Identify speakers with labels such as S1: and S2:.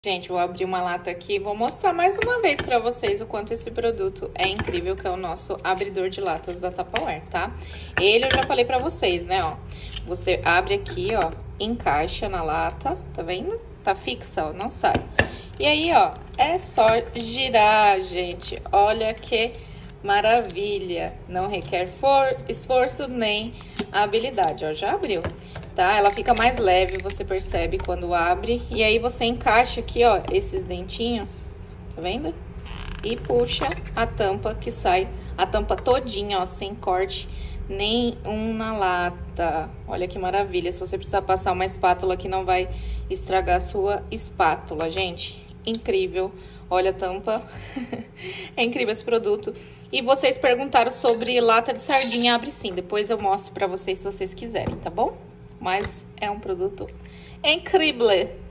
S1: Gente, vou abrir uma lata aqui e vou mostrar mais uma vez pra vocês o quanto esse produto é incrível, que é o nosso abridor de latas da Tupperware, tá? Ele eu já falei pra vocês, né, ó. Você abre aqui, ó, encaixa na lata, tá vendo? Tá fixa, ó, não sai. E aí, ó, é só girar, gente. Olha que maravilha. Não requer esforço nem habilidade, ó, já abriu. Tá? Ela fica mais leve, você percebe quando abre. E aí, você encaixa aqui, ó, esses dentinhos, tá vendo? E puxa a tampa que sai, a tampa todinha, ó, sem corte nenhum na lata. Olha que maravilha. Se você precisar passar uma espátula que não vai estragar a sua espátula, gente. Incrível. Olha a tampa. É incrível esse produto. E vocês perguntaram sobre lata de sardinha. Abre sim, depois eu mostro pra vocês se vocês quiserem, tá bom? Mas é um produto incrível.